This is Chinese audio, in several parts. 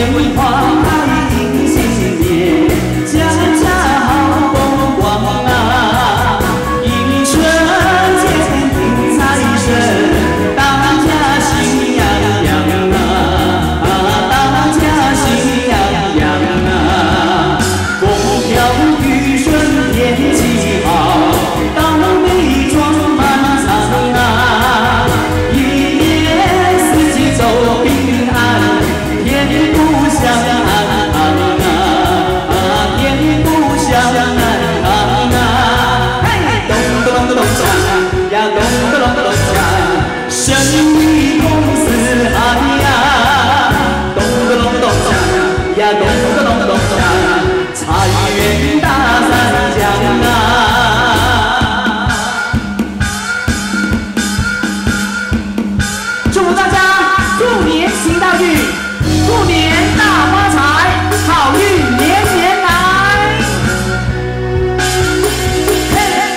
花开迎新年，家家好风光啊！迎春节迎财神，大家喜洋洋啊！大家喜洋洋啊！风调雨顺天气好，到美妆满场啊！一年四季都平安，天不相安啊！天不相安啊！嘿，咚咚咚咚咚锵呀，咚咚咚咚锵，生意公司嗨呀，咚咚咚咚锵呀，咚咚咚咚锵，财源大三江啊！祝福大家兔年行大运，兔年大发财，好运年年来。嘿，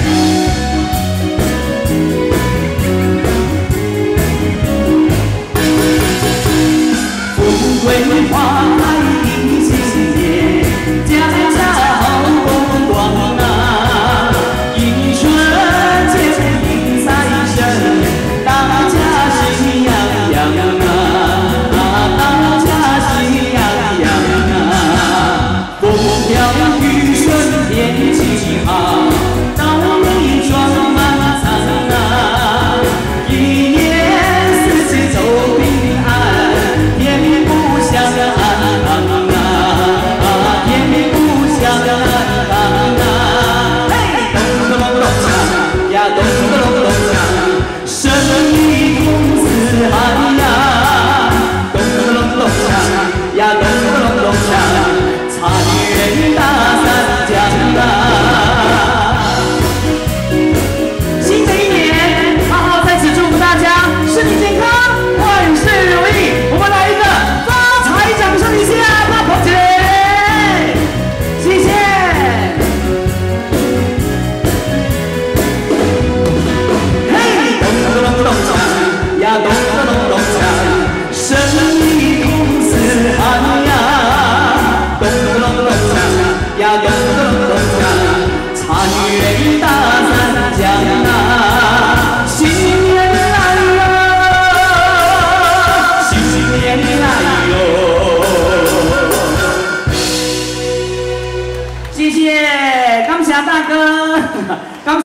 富贵花开迎新年，家家好风光啊！迎春节迎财神，大家喜洋洋啊！大家喜洋洋啊！风调雨顺天气好，到美妆满场啊！一年四季都平安，天不相安啊！天不相安啊！嘿，咚咚咚咚锵呀，咚咚咚咚锵，生意公司嗨呀！咚咚咚咚锵呀，咚咚咚咚锵，财源大三江啊！新的一年，浩浩在此祝福大家身体健康，万事如意。我们来一个发财掌声一下，大鹏姐，谢谢。嘿，咚咚咚咚锵呀，咚咚咚咚锵，生意公司嗨呀，咚咚咚咚锵呀，咚咚咚咚锵，财源大三江啊！新年来哟，新年来哟！谢谢，感谢大哥。